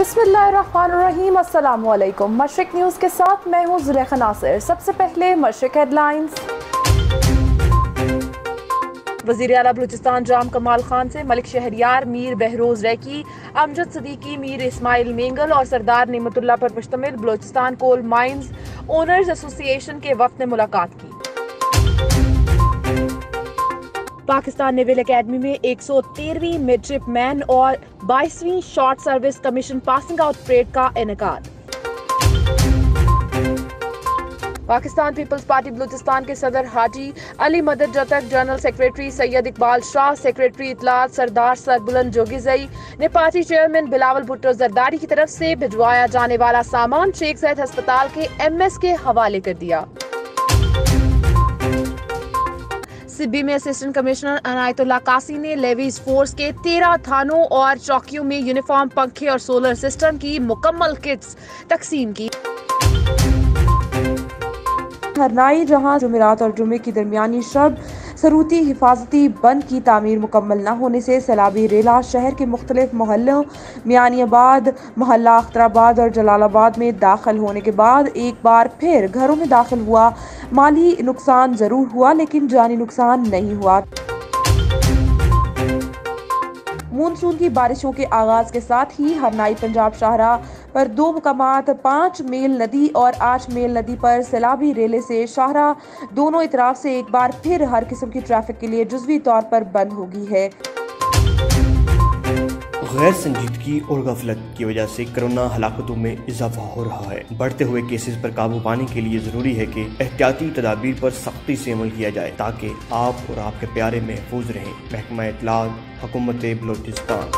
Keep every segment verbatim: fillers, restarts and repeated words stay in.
बिस्मिल्लाहिर्रहमानिर्रहीम। अस्सलाम वालेकुम। मशरिक न्यूज़ के साथ मैं हूँ जुलेखा नासिर। सबसे पहले मशरिक हेडलाइंस। वज़ीर आला बलूचिस्तान जाम कमाल खान से मलिक शहरियार, मीर बहरोज रैकी, अमजद सदीकी, मीर इस्माइल मेंगल और सरदार नेमतुल्लाह पर मुश्तमिल Balochistan coal mines owners association के वफ़द ने मुलाकात की। पाकिस्तान नेवल एकेडमी में एक सौ तेरहवीं मिडशिप मैन और बाईसवीं short service commission passing out parade का इनेकाद। पाकिस्तान पीपल्स पार्टी बलूचिस्तान के सदर Haji Ali Madad Jatak, general secretary Syed Iqbal Shah, secretary इतलात सरदार सरबुलंद जोगीजई ने पार्टी चेयरमैन बिलावल भुट्टो जरदारी की तरफ से भिजवाया जाने वाला सामान शेख ज़ायद अस्पताल के एम एस के हवाले कर दिया। सिब्बी में असिस्टेंट कमिश्नर अनायतुल्लाह कासी ने लेवीज फोर्स के तेरह थानों और चौकियों में यूनिफॉर्म, पंखे और सोलर सिस्टम की मुकम्मल किट्स तकसीम की। हरनाई जहां जुमेरात और जुमे की दरमियानी शब सरूती हिफाजती बंद की तामीर मुकम्मल न होने से सैलाबी रेला शहर के मुख्तलिफ मोहल्लों मियानियाबाद, मोहल्ला अख्तराबाद और जलालाबाद में दाखिल होने के बाद एक बार फिर घरों में दाखिल हुआ। माली नुकसान जरूर हुआ लेकिन जानी नुकसान नहीं हुआ। मानसून की बारिशों के आगाज के साथ ही हरनाई पंजाब शाहराह पर दो मुकामात पाँच मेल नदी और आठ मेल नदी पर सैलाबी रेले से शाहराह दोनों इतराफ से एक बार फिर हर किस्म की ट्रैफिक के लिए जुज़वी तौर पर बंद हो गई है। गैर संजीदगी और गफलत की वजह से कोरोना हलाकतों में इजाफा हो रहा है। बढ़ते हुए केसेस पर काबू पाने के लिए जरूरी है कि एहतियाती तदाबीर पर सख्ती से अमल किया जाए ताकि आप और आपके प्यारे महफूज रहें। महकमा इत्तलात, हुकूमत बलूचिस्तान।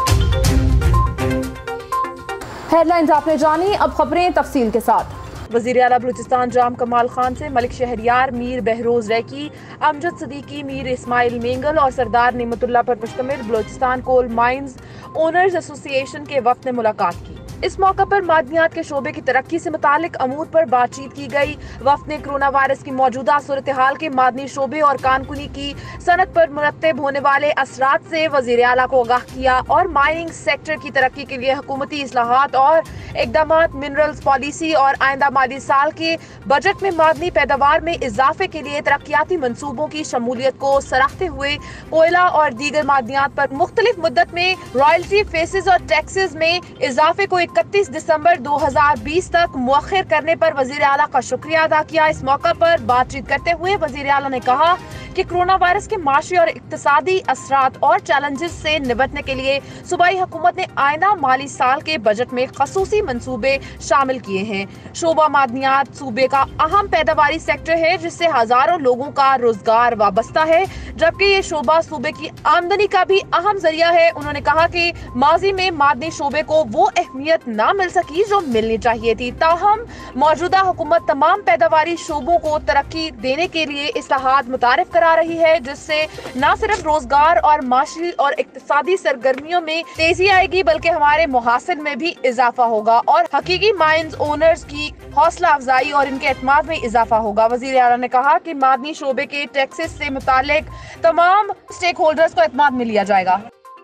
हेडलाइंस आपने जानी, अब खबरें तफसील के साथ। वज़ीर आला बलूचिस्तान जाम कमाल खान से मलिक शहरियार, मीर बहरोज रैकी, अमजद सदीकी, मीर इस्माइल मेंगल और सरदार नेमतुल्लाह पर मुश्तमिल Balochistan coal mines owners association के वफ़द ने मुलाकात की। इस मौका पर मादनियात के शोबे की तरक्की से मुतालिक अमूर पर बातचीत की गई। वफ़द ने कोरोना वायरस की मौजूदा सूरत हाल के मादनी शोबे और कानकुनी की सनत पर मुरत्तब होने वाले असरात से वज़ीर आला को आगाह किया और माइनिंग सेक्टर की तरक्की के लिए हुकूमती इस्लाहात और इक़दामात, मिनरल्स पॉलिसी और आइंदा माली साल के बजट में मादनी पैदावार में इजाफे के लिए तरक्याती मंसूबों की शमूलियत को सराहते हुए कोयला और दीगर मादनियात पर मुख्तलिफ मुद्दत में रॉयल्टी, फेसेस और टैक्सेस में इजाफे को इकतीस दिसंबर दो हजार बीस तक मुअख्खर करने पर वज़ीर आला का शुक्रिया अदा किया। इस मौका पर बातचीत करते हुए वज़ीर आला ने कहा कि कोरोना वायरस के माशी और इक्तिसादी असरात और चैलेंजेस से निपटने के लिए सूबाई हुकूमत ने आइंदा माली साल के बजट में खसूसी मंसूबे शामिल किए हैं। शोबा मादनियात सूबे का अहम पैदावारी सेक्टर है जिससे हजारों लोगों का रोजगार वाबस्ता है, जबकि ये शोबा सूबे की आमदनी का भी अहम जरिया है। उन्होंने कहा कि माजी में मादनी शोबे को वो अहमियत न मिल सकी जो मिलनी चाहिए थी, ताहम मौजूदा हुकूमत तमाम पैदावारी शोबों को तरक्की देने के लिए इस्लाहात मुतारिफ करा रही है, जिससे न सिर्फ रोजगार और माशी और इक्तिसादी सरगर्मियों में तेजी आएगी बल्कि हमारे मुहासिन में भी इजाफा होगा और हकीकी माइंस ओनर्स की हौसला अफजाई और इनके एतमाद में इजाफा होगा। वज़ीर आला ने कहा कि मादनी शोबे के टैक्सेस से मुतालिक तमाम स्टेक होल्डर्स को एतमाद में लिया जाएगा।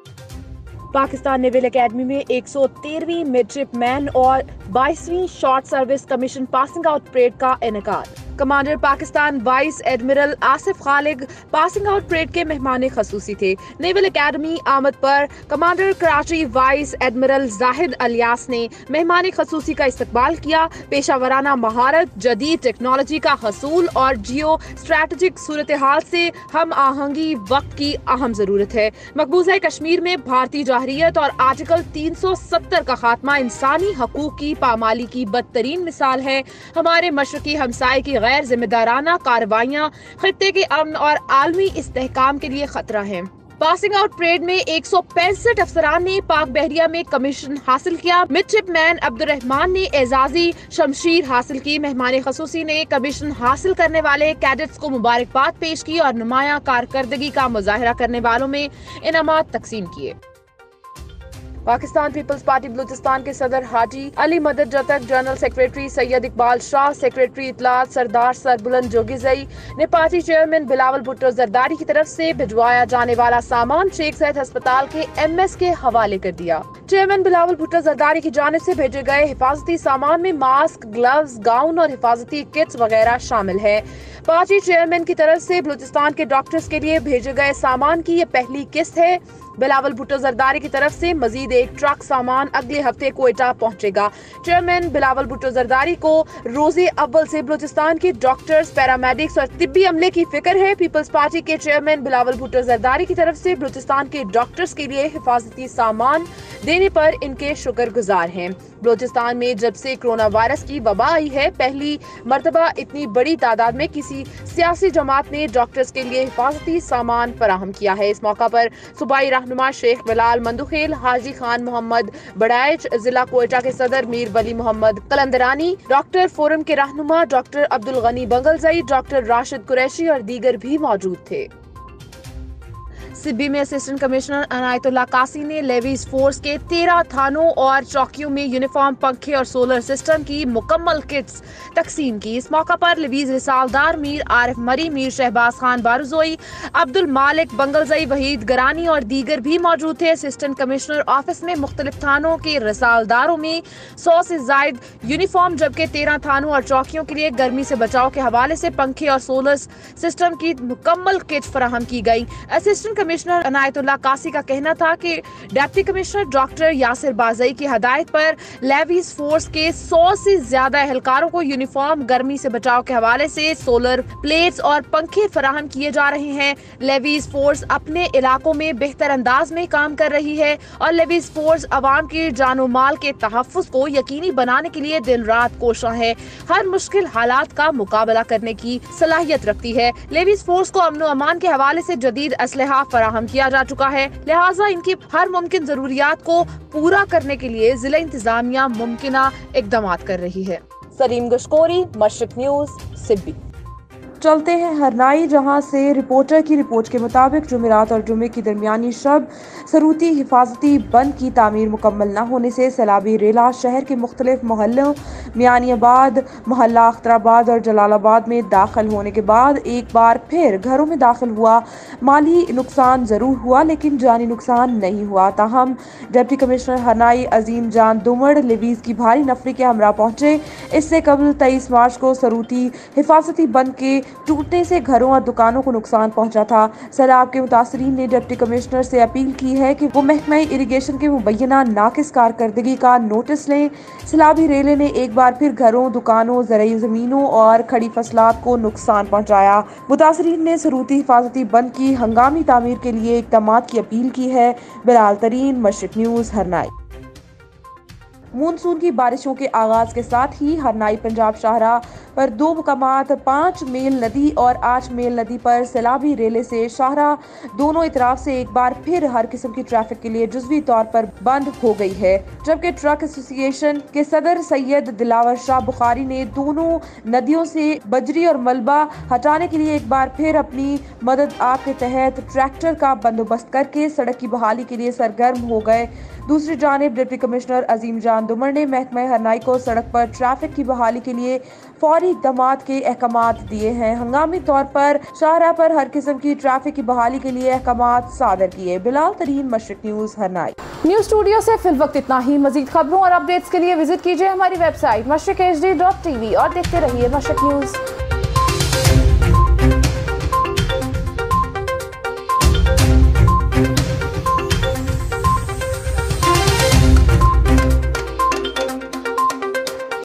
पाकिस्तान नेवल एकेडमी में एक सौ तेरहवीं मिडशिप मैन और बाईसवीं short service commission passing out parade का इनेकाद। Commander Pakistan vice admiral Asif Khalid passing out parade के मेहमान खसूसी थे। नेवल एकेडमी आमद पर commander Karachi vice admiral Zahid Ilyas ने मेहमान खसूसी का इस्तकबाल किया। पेशावराना महारत, जदीद टेक्नोलॉजी का हसूल और जियो स्ट्रैटेजिक सूरत हाल से हम आहंगी वक्त की अहम जरूरत है। मकबूजा कश्मीर में भारतीय जाहरियत और आर्टिकल तीन सौ सत्तर का खात्मा इंसानी हकूक की पामाली की बदतरीन मिसाल है। हमारे मशरकी हमसाये की गैर जिम्मेदाराना कार्रवाइयां खित्ते के अमन और आलमी इस्तेहकाम के लिए खतरा है। पासिंग आउट परेड में एक सौ पैंसठ अफसरान ने पाक बहरिया में कमीशन हासिल किया। मिडशिप मैन अब्दुर्रहमान ने एजाजी शमशीर हासिल की। मेहमान खसूसी ने कमीशन हासिल करने वाले कैडेट्स को मुबारकबाद पेश की और नुमाया कारकर्दगी का मुजाहिरा करने वालों में इनामात तकसीम किए। पाकिस्तान पीपल्स पार्टी बलूचिस्तान के सदर Haji Ali Madad Jatak, general secretary Syed Iqbal Shah, secretary इतलात सरदार सरबुलंद जोगीजई ने पार्टी चेयरमैन बिलावल भुट्टो जरदारी की तरफ से भिजवाया जाने वाला सामान शेख ज़ायद अस्पताल के एम एस के हवाले कर दिया। चेयरमैन बिलावल भुट्टो जरदारी की जानिब से भेजे गए हिफाजती सामान में मास्क, ग्लव्स, गाउन और हिफाजती किट्स वगैरह शामिल है। पार्टी चेयरमैन की तरफ से बलूचिस्तान के डॉक्टर्स के लिए भेजे गए सामान की ये पहली किस्त है। बिलावल भुट्टो जरदारी की तरफ से मजीद एक ट्रक सामान अगले हफ्ते कोयटा पहुंचेगा। चेयरमैन बिलावल भुट्टो जरदारी को रोजे अव्वल से बलूचिस्तान के डॉक्टर्स, पैरामेडिक्स और तिब्बी अमले की फिक्र है। पीपल्स पार्टी के चेयरमैन बिलावल भुट्टो जरदारी की तरफ से बलूचिस्तान के डॉक्टर्स के लिए हिफाजती सामान देने पर इनके शुक्रगुजार हैं। बलूचिस्तान में जब से कोरोना वायरस की वबा आई है, पहली मर्तबा इतनी बड़ी तादाद में किसी सियासी जमात ने डॉक्टर्स के लिए हिफाजती सामान फराहम किया है। इस मौका पर सूबाई रहनुमा शेख बिलाल मंदुखेल, हाजी खान मोहम्मद बड़ाइच, जिला कोयटा के सदर मीर वली मोहम्मद कलंदरानी, डॉक्टर फोरम के रहनुमा डॉक्टर अब्दुल गनी बंगलजई, डॉक्टर राशिद कुरैशी और दीगर भी मौजूद थे। सिब्बी में असिस्टेंट कमिश्नर अनायतुल्लाह कासी ने लेवीज फोर्स के तेरह थानों और चौकियों में यूनिफॉर्म, पंखे और सोलर सिस्टम की मुकम्मल किट्स तकसीम की। इस मौका पर लेवीज रिसालदार मीर आरिफ मरी, मीर शहबाज खान बारुजोई, अब्दुल मालिक बंगलजई, वहीद गरानी और दीगर भी मौजूद थे। असिस्टेंट कमिश्नर ऑफिस में मुख्तलिफ थानों के रिसालदारों में सौ से जायद यूनिफॉर्म, जबकि तेरह थानों और चौकियों के लिए गर्मी से बचाव के हवाले से पंखे और सोलर सिस्टम की मुकम्मल किट फराहम की गई। असिस्टेंट कमिश्नर अनायतुल्लाह कासी का कहना था कि deputy commissioner doctor Yasir Bazai की हदायत पर लेवीज फोर्स के सौ से ज्यादा एहलकारों को यूनिफॉर्म, गर्मी से बचाव के हवाले से सोलर प्लेट्स और पंखे फराहम किए जा रहे हैं। लेवीज फोर्स अपने इलाकों में बेहतर अंदाज में काम कर रही है और लेवीज फोर्स अवाम के जानो माल के तहफ्फुज को यकीनी बनाने के लिए दिन रात कोशा है। हर मुश्किल हालात का मुकाबला करने की सलाहियत रखती है। लेवीज फोर्स को अमन व अमान के हवाले से जदीद असलहा फराहम किया जा चुका है, लिहाजा इनकी हर मुमकिन जरूरियात को पूरा करने के लिए जिला इंतजामिया मुमकिना इकदाम कर रही है। सलीम गशकोरी, मशरिक न्यूज, सिब्बी। चलते हैं हरनाई, जहां से रिपोर्टर की रिपोर्ट के मुताबिक जुमेरात और जुमे की दरमियानी शब सरूती हिफाजती बंद की तामीर मुकम्मल न होने से सैलाबी रेला शहर के मुख्तलिफ मोहल्लों मियानीबाद, मोहल्ला अख्तराबाद और जलालाबाद में दाखिल होने के बाद एक बार फिर घरों में दाखिल हुआ। माली नुकसान ज़रूर हुआ लेकिन जानी नुकसान नहीं हुआ। ताहम डिप्टी कमिश्नर हरनाई अजीम जान दुमड़ लेवीज की भारी नफरी के हमरा पहुंचे। इससे कबल तेईस मार्च को सरूती हिफाजती बंद के टूटने से घरों और दुकानों को नुकसान पहुंचा था। सैलाब के मुतासरीन ने डिप्टी कमिश्नर से अपील की है कि वो महकमा इरिगेशन के मुबैना नाकिस कारकर्दगी का नोटिस लें। सैलाबी रेले ने एक बार फिर घरों, दुकानों, ज़रई ज़मीनों और खड़ी फसलात को नुकसान पहुंचाया। मुतासरीन ने सरूती हिफाजती बंद की हंगामी तामीर के लिए इक़दाम की अपील की है। बिलाल तरीन, मशरिक न्यूज़, हरनाई। मानसून की बारिशों के आगाज के साथ ही हरनाई पंजाब शाहरा पर दो मुकामात पाँच मेल नदी और आठ मेल नदी पर सैलाबी रेले से शाहरा दोनों इतराफ से एक बार फिर हर किस्म की ट्रैफिक के लिए जुज़वी तौर पर बंद हो गई है, जबकि ट्रक एसोसिएशन के सदर सैयद दिलावर शाह बुखारी ने दोनों नदियों से बजरी और मलबा हटाने के लिए एक बार फिर अपनी मदद आप के तहत ट्रैक्टर का बंदोबस्त करके सड़क की बहाली के लिए सरगर्म हो गए। दूसरी जानिब डिप्टी कमिश्नर अजीम जान दुमर ने महकमा हरनाई को सड़क पर ट्रैफिक की बहाली के लिए फौरी इक़दाम के अहकामात दिए हैं। हंगामी तौर पर शाहरा पर हर किस्म की ट्रैफिक की बहाली के लिए अहकामात सादर किए। Bilal Tareen, Mashriq news, Harnai. News studio से फिल वक्त इतना ही। मजीद खबरों और अपडेट्स के लिए विजिट कीजिए हमारी website Mashriq H D dot T V और देखते रहिए मशरिक न्यूज़।